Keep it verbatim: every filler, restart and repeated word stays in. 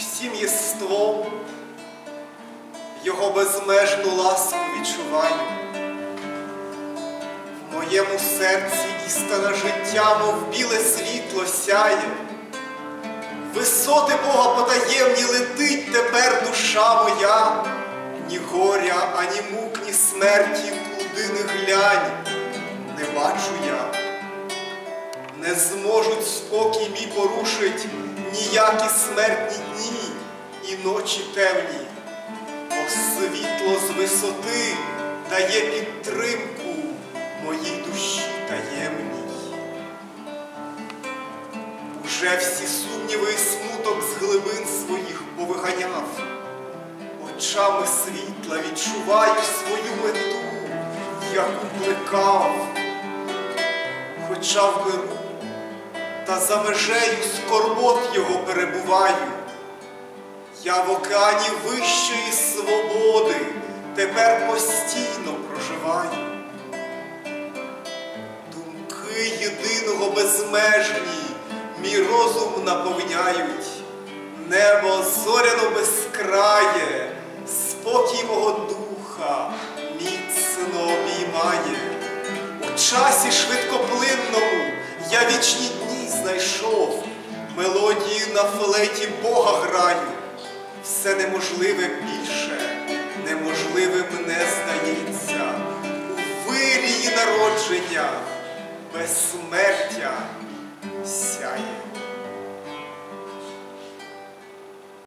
усім єством Його безмежну ласку відчуваю. В моєму серці істина життя, мов біле світло сяє. Висоти Бога потаємні летить тепер душа моя. Ні горя, ані мук, ні смерті, куди не глянь, не бачу я. Не зможуть спокій мій порушить ніякі смертні дні і ночі темні. Бо світло з висоти дає підтримку моїй душі таємній. Уже всі сумніви і смуток з глибин своїх повиганяв. Очами світла відчуваю свою мету, яку плекав. Хоча вберу, та за межею скорбот його перебуваю. Я в океані вищої свободи тепер постійно проживаю. Думки єдиного безмежні мій розум наповняють. Небо зоряно безкрає, спокій мого духа міцно обіймає. У часі швидкоплинному я вічні дні знайшов, мелодії на флейті Бога граю. Все неможливе більше, неможливим не здається. У вирії народження, безсмертя